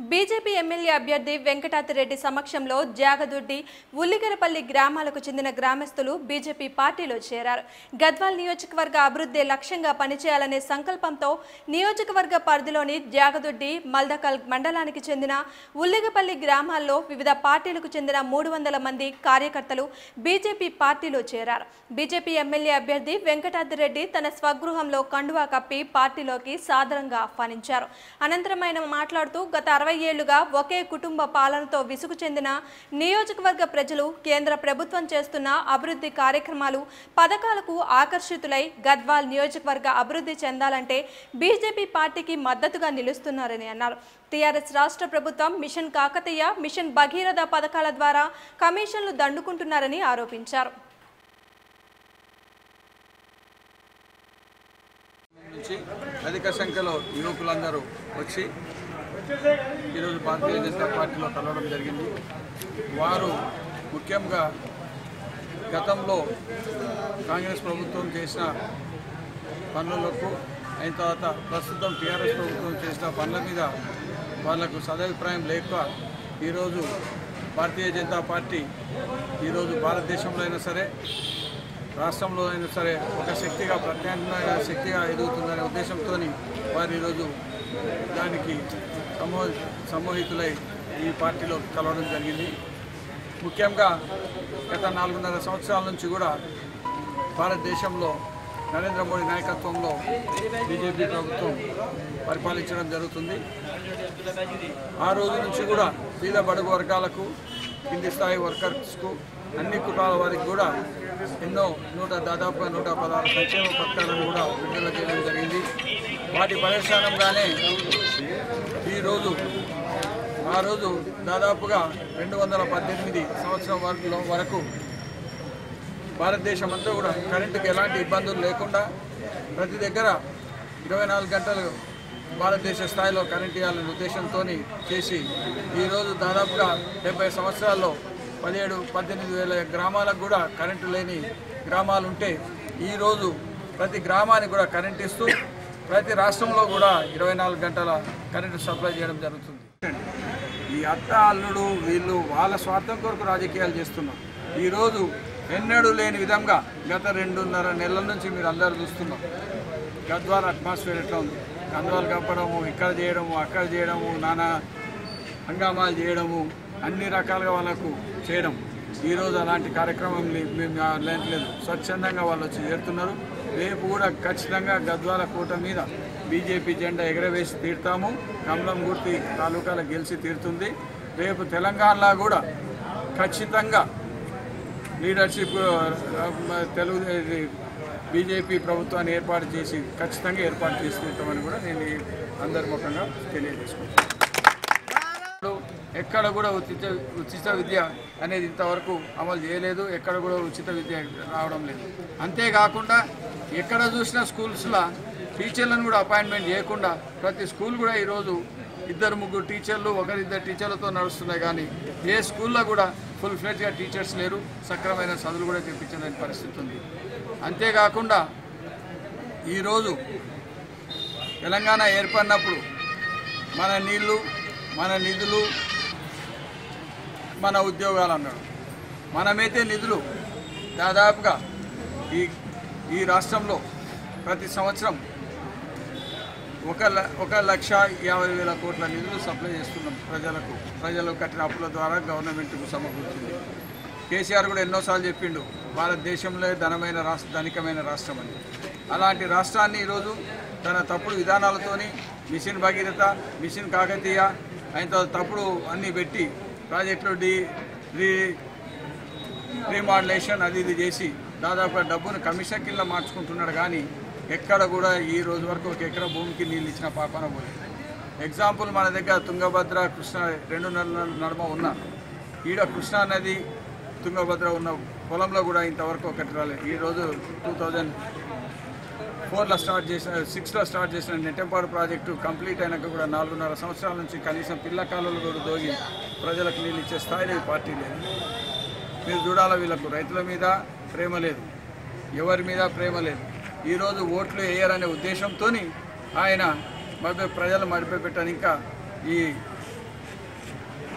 BJP MLA అభ్యర్థి వెంకటాద్రి రెడ్డి సమక్షంలో జాగదుడ్డి ఉల్లిగరపల్లి గ్రామాలకు చెందిన గ్రామస్తులు బీజేపీ పార్టీలో చేరారు. గద్వాల్ నియోజకవర్గ అభివృద్ధి లక్ష్యంగా పనిచేయాలనే సంకల్పంతో నియోజకవర్గ పరిధిలోని జాగదుడ్డి మల్దకల్ మండలానికి చెందిన ఉల్లిగపల్లి గ్రామాల్లో వివిధ పార్టీలకు చెందిన 300 మంది కార్యకర్తలు బీజేపీ పార్టీలో చేరారు. బీజేపీ ఎమ్మెల్యే అభ్యర్థి వెంకటాద్రి రెడ్డి తన స్వగృహంలో కండువా కప్పి పార్టీలోకి సాదరంగా ఆహ్వానించారు. అనంతరం ఆయన మాట్లాడుతూ గత 60 ఏళ్లుగా ఒకే కుటుంబ పాలనతో విసుగు చెందిన నియోజకవర్గ ప్రజలు కేంద్ర ప్రభుత్వం చేస్తున్న అభివృద్ధి కార్యక్రమాలు పథకాలకు ఆకర్షితులై గద్వాల్ నియోజకవర్గ అభివృద్ధి చెందాలంటే బీజేపీ పార్టీకి మద్దతుగా నిలుస్తున్నారని అన్నారు. టీఆర్ఎస్ రాష్ట్ర ప్రభుత్వం మిషన్ కాకతీయ, మిషన్ భగీరథ పథకాల ద్వారా కమిషన్లు దండుకుంటున్నారని ఆరోపించారు. అధిక సంఖ్యలో యువకులందరూ వచ్చి ఈరోజు భారతీయ జనతా పార్టీలో కలవడం జరిగింది. వారు ముఖ్యంగా గతంలో కాంగ్రెస్ ప్రభుత్వం చేసిన పనులకు అయిన తర్వాత ప్రస్తుతం టీఆర్ఎస్ ప్రభుత్వం చేసిన పనుల మీద వాళ్లకు సదభిప్రాయం లేక ఈరోజు భారతీయ జనతా పార్టీ ఈరోజు భారతదేశంలో అయినా సరే రాష్ట్రంలో అయినా సరే ఒక శక్తిగా ప్రత్యామ్నాయ శక్తిగా ఎదుగుతుందనే ఉద్దేశంతో వారు ఈరోజు దానికి సమ్మోహితులై ఈ పార్టీలో కలవడం జరిగింది. ముఖ్యంగా గత 4.5 సంవత్సరాల నుంచి కూడా భారతదేశంలో నరేంద్ర మోడీ నాయకత్వంలో బీజేపీ ప్రభుత్వం పరిపాలించడం జరుగుతుంది. ఆ రోజు నుంచి కూడా పేద బడుగు వర్గాలకు, కింది స్థాయి వర్కర్స్కు, అన్ని కులాల వారికి కూడా ఎన్నో దాదాపుగా 116 సంక్షేమ పథకాలను కూడా విడుదల చేయడం జరిగింది. వాటి పరిశ్రమంగానే ఆ రోజు దాదాపుగా 218 సంవత్సరం వరకు భారతదేశం అంతా కూడా కరెంటుకి ఎలాంటి ఇబ్బందులు లేకుండా ప్రతి దగ్గర 24 గంటలు భారతదేశ స్థాయిలో కరెంట్ ఇవ్వాలనే ఉద్దేశంతో చేసి ఈరోజు దాదాపుగా 70 సంవత్సరాల్లో 17-18 వేల గ్రామాలకు కూడా కరెంటు లేని గ్రామాలు ఉంటే ఈరోజు ప్రతి గ్రామానికి కూడా కరెంట్ ఇస్తూ ప్రతి రాష్ట్రంలో కూడా 24 గంటల కరెంటు సప్లై చేయడం జరుగుతుంది. ఈ అత్త అల్లుడు వీళ్ళు వాళ్ళ స్వార్థం కొరకు రాజకీయాలు చేస్తున్నారు. ఈరోజు ఎన్నడూ లేని విధంగా గత 2.5 నెలల నుంచి మీరు అందరూ చూస్తున్నారు. గద్వాల్ అట్మాస్ఫియర్ ఎట్లా ఉంది, కందువాలు కప్పడము, ఇక్కడ చేయడము, అక్కడ చేయడము, నానా హంగామాలు చేయడము, అన్ని రకాలుగా వాళ్ళకు చేయడం. ఈరోజు అలాంటి కార్యక్రమం లేదు. స్వచ్ఛందంగా వాళ్ళు వచ్చి చేరుతున్నారు. రేపు కూడా ఖచ్చితంగా గద్వాల కోట మీద బీజేపీ జెండా ఎగరవేసి తీరుతాము. కమలం గుర్తి తాలూకాల గెలిచి తీరుతుంది. రేపు తెలంగాణలో కూడా ఖచ్చితంగా లీడర్షిప్ తెలుగు బీజేపీ ప్రభుత్వాన్ని ఏర్పాటు చేసి ఖచ్చితంగా ఏర్పాటు చేసి తీరుతామని కూడా నేను అందరి ముఖంగా తెలియజేసుకుంటాను. ఎక్కడ కూడా ఉచిత విద్య అనేది ఇంతవరకు అమలు చేయలేదు. ఎక్కడ కూడా ఉచిత విద్య రావడం లేదు. అంతేకాకుండా ఎక్కడ చూసినా స్కూల్స్లో టీచర్లను కూడా అపాయింట్మెంట్ చేయకుండా ప్రతి స్కూల్ కూడా ఈరోజు 2-3 టీచర్లు, 1-2 టీచర్లతో నడుస్తున్నాయి. కానీ ఏ స్కూల్లో కూడా ఫుల్ ఫ్లెడ్జ్గా టీచర్స్ లేరు. సక్రమైన చదువులు కూడా తెప్పించలేని పరిస్థితి ఉంది. అంతేకాకుండా ఈరోజు తెలంగాణ ఏర్పడినప్పుడు మన నీళ్లు, మన నిధులు, మన ఉద్యోగాలు అన్నాడు. మనమైతే నిధులు దాదాపుగా ఈ రాష్ట్రంలో ప్రతి సంవత్సరం 1,50,50,000 కోట్ల నిధులు సప్లై చేస్తున్నాం ప్రజలకు కట్టిన అప్పుల ద్వారా గవర్నమెంట్కు సమకూరుతుంది. కేసీఆర్ కూడా ఎన్నోసార్లు చెప్పిండు భారతదేశంలో ధనికమైన రాష్ట్రం అని. అలాంటి రాష్ట్రాన్ని ఈరోజు తన తప్పుడు విధానాలతోని మిషన్ భగీరథ, మిషన్ కాకతీయ అయిన తప్పుడు అన్నీ పెట్టి ప్రాజెక్టులు రీమాడ్యులేషన్ అది ఇది చేసి దాదాపు డబ్బును కమిషన్ కింద మార్చుకుంటున్నాడు. కానీ ఎక్కడ కూడా ఈ రోజు వరకు 1 ఎకరా భూమికి నీళ్ళు ఇచ్చిన పాపన పోలేదు. ఎగ్జాంపుల్ మన దగ్గర తుంగభద్ర, కృష్ణ 2 నడుమ ఉన్న ఈడ కృష్ణా నది, తుంగభద్ర ఉన్న పొలంలో కూడా ఇంతవరకు ఒకటి రాలేదు. ఈరోజు 2004లో స్టార్ట్ చేసిన 6లో స్టార్ట్ చేసిన నెట్టెంపాడు ప్రాజెక్టు కంప్లీట్ అయినాక కూడా 4.5 సంవత్సరాల నుంచి కనీసం పిల్ల కాలువలు కూడా దోగి ప్రజలకు నీళ్ళు ఇచ్చే స్థాయిలో ఈ పార్టీ లేదు. మీరు చూడాలా, వీళ్ళకు రైతుల మీద ప్రేమ లేదు, ఎవరి మీద ప్రేమ లేదు. ఈరోజు ఓట్లు వేయరనే ఉద్దేశంతో ఆయన ప్రజలు మడిపెట్టాను. ఇంకా ఈ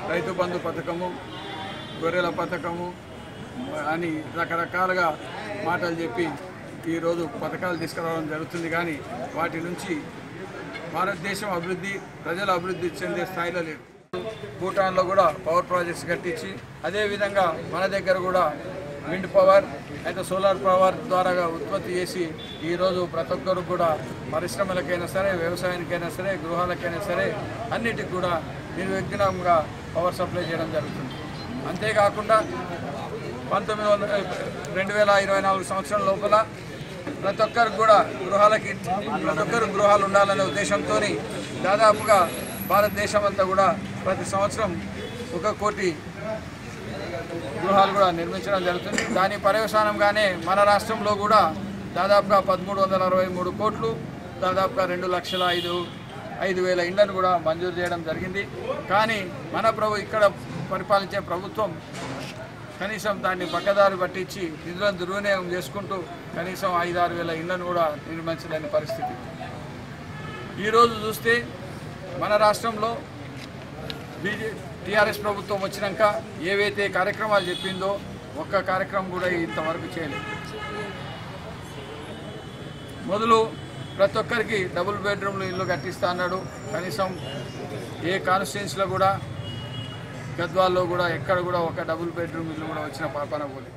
రైతు బంధు పథకము, గొర్రెల పథకము అని రకరకాలుగా మాటలు చెప్పి ఈరోజు పథకాలు తీసుకురావడం జరుగుతుంది. కానీ వాటి నుంచి భారతదేశం అభివృద్ధి, ప్రజల అభివృద్ధి చెందే స్థాయిలో లేదు. భూటాన్లో కూడా పవర్ ప్రాజెక్ట్స్ కట్టించి, అదేవిధంగా మన దగ్గర కూడా విండ్ పవర్ అయితే సోలార్ పవర్ ద్వారా ఉత్పత్తి చేసి ఈరోజు ప్రతి ఒక్కరు కూడా పరిశ్రమలకైనా సరే, వ్యవసాయానికైనా సరే, గృహాలకైనా సరే అన్నిటికి కూడా నిర్విఘ్నంగా పవర్ సప్లై చేయడం జరుగుతుంది. అంతేకాకుండా 2024 సంవత్సరం లోపల ప్రతి ఒక్కరికి కూడా గృహాలు ఉండాలనే ఉద్దేశంతో దాదాపుగా భారతదేశం అంతా కూడా ప్రతి సంవత్సరం 1 కోటి గృహాలు కూడా నిర్మించడం జరుగుతుంది. దాని పర్యవసానంగానే మన రాష్ట్రంలో కూడా దాదాపుగా 1363 కోట్లు, దాదాపుగా 2,05,000 ఇళ్లను కూడా మంజూరు చేయడం జరిగింది. కానీ మన ఇక్కడ పరిపాలించే ప్రభుత్వం కనీసం దాన్ని పక్కదారి పట్టించి నిధులను దుర్వినియోగం చేసుకుంటూ కనీసం 5-6 వేల ఇళ్లను కూడా నిర్మించలేని పరిస్థితి. ఈరోజు చూస్తే మన రాష్ట్రంలో టీఆర్ఎస్ ప్రభుత్వం వచ్చినాక ఏవైతే కార్యక్రమాలు చెప్పిందో ఒక్క కార్యక్రమం కూడా ఇంతవరకు చేయలేదు. మొదలు ప్రతి ఒక్కరికి డబుల్ బెడ్రూమ్లు ఇల్లు కట్టిస్తా అన్నాడు. కనీసం ఏ కాన్స్టిట్యున్సీలో కూడా, గద్వాల్లో కూడా ఎక్కడ కూడా ఒక డబుల్ బెడ్రూమ్ ఇల్లు కూడా వచ్చిన పాపన పోలేదు.